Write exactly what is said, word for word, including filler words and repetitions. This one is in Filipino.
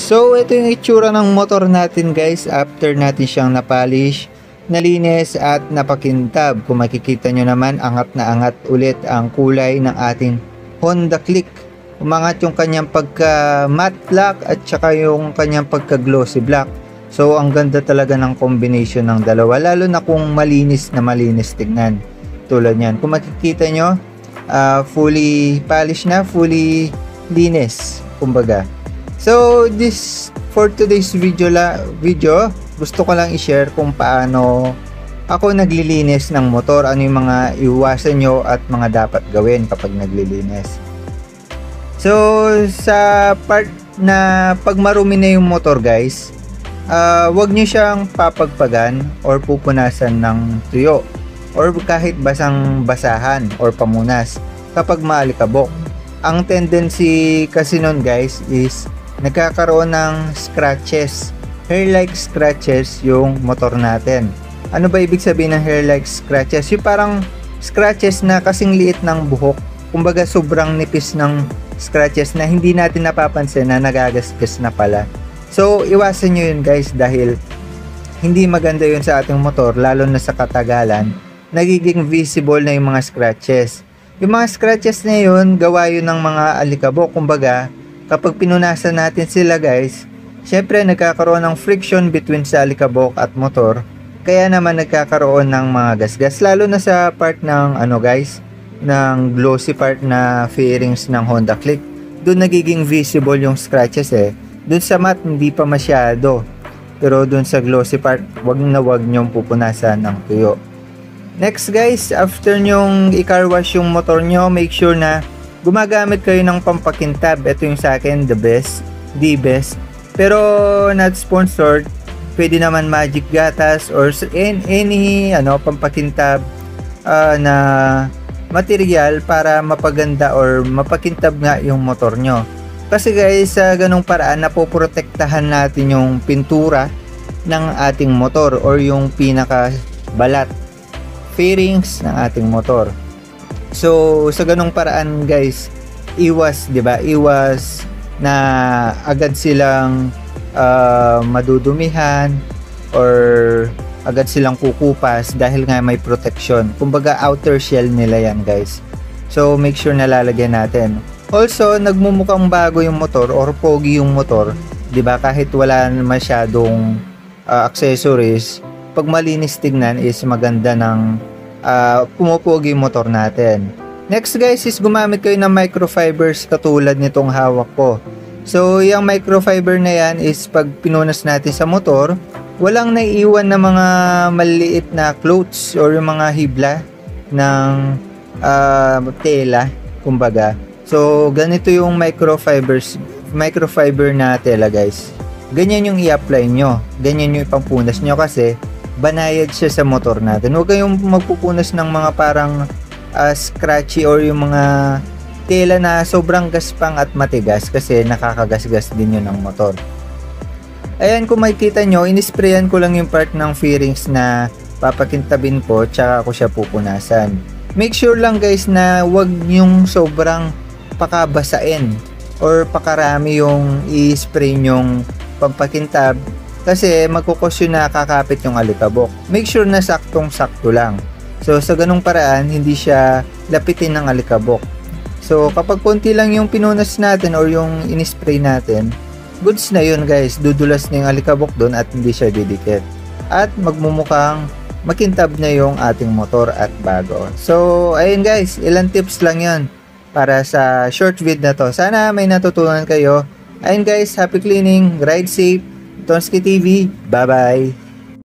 So, ito yung itsura ng motor natin guys after natin siyang napolish, nalinis at napakintab. Kung makikita nyo naman, angat na angat ulit ang kulay ng ating Honda Click. Umangat yung kanyang pagka matte black at saka yung kanyang pagka glossy black. So, ang ganda talaga ng combination ng dalawa, lalo na kung malinis na malinis tignan. Tulad yan. Kung makikita nyo, uh, fully polish na, fully linis, kumbaga. So, this for today's video la video, gusto ko lang i-share kung paano ako naglilinis ng motor, ano yung mga iwasan nyo at mga dapat gawin kapag naglilinis. So, sa part na pag marumi na yung motor guys, uh, wag nyo siyang papagpagan or pupunasan ng tuyo or kahit basang basahan or pamunas kapag maalikabok. Ang tendency kasi nun guys is nagkakaroon ng scratches, hair-like scratches yung motor natin. Ano ba ibig sabihin ng hair-like scratches? Yung parang scratches na kasing liit ng buhok. Kumbaga sobrang nipis ng scratches na hindi natin napapansin na nagagasgas na pala. So iwasan nyo yun guys dahil hindi maganda yun sa ating motor, lalo na sa katagalan. Nagiging visible na yung mga scratches. Yung mga scratches na yun, gawa yun ng mga alikabok. Kumbaga, kapag pinunasan natin sila guys, syempre nagkakaroon ng friction between sa alikabok at motor. Kaya naman nagkakaroon ng mga gasgas, lalo na sa part ng ano guys, ng glossy part na fairings ng Honda Click. Doon nagiging visible yung scratches eh. Doon sa matte hindi pa masyado. Pero doon sa glossy part, wag na wag nyong pupunasan ng tuyo. Next guys, after nyong i-car wash yung motor nyo, make sure na gumagamit kayo ng pampakintab. Ito yung sa akin, the best, the best. Pero not sponsored. Pwede naman Magic Gatas or any ano pampakintab uh, na material para mapaganda or mapakintab nga yung motor nyo. Kasi guys, sa ganung paraan napoprotektahan natin yung pintura ng ating motor or yung pinaka balat, fairings ng ating motor. So, sa ganung paraan guys, iwas, 'di ba? Iwas na agad silang uh, madudumihan or agad silang kukupas dahil nga may protection. Kumbaga outer shell nila 'yan, guys. So, make sure na lalagyan natin. Also, nagmumukhang bago yung motor or pogi yung motor, 'di ba? Kahit wala masyadong uh, accessories, pag malinis tignan is maganda ng Uh, pumupogi yung motor natin. Next guys is gumamit kayo ng microfibers katulad nitong hawak ko. So yung microfiber na yan is pag pinunas natin sa motor, walang naiiwan na mga maliit na clothes or yung mga hibla ng uh, tela, kumbaga. So ganito yung microfibers, microfiber na tela guys. Ganyan yung i-apply nyo, ganyan yung ipampunas nyo kasi banayad siya sa motor natin. Huwag kayong magpupunas ng mga parang uh, scratchy or yung mga tela na sobrang gaspang at matigas kasi nakakagasgas din yun ng motor. Ayan, kung makikita nyo, inisprayan ko lang yung part ng fairings na papakintabin ko tsaka ako siya pupunasan. Make sure lang guys na huwag yung sobrang pakabasain or pakarami yung i-spray nyong pampakintab kasi magkukos yun na kakapit yung alikabok. Make sure na saktong-sakto lang. So sa ganung paraan, hindi siya lapitin ng alikabok. So kapag konti lang yung pinunas natin or yung inispray natin, goods na yun guys. Dudulas na yung alikabok doon at hindi siya didikit. At magmumukhang makintab na yung ating motor at bago. So ayun guys, ilang tips lang yun para sa short video na to. Sana may natutunan kayo. Ayun guys, happy cleaning, ride safe. Tonski T V, bye bye!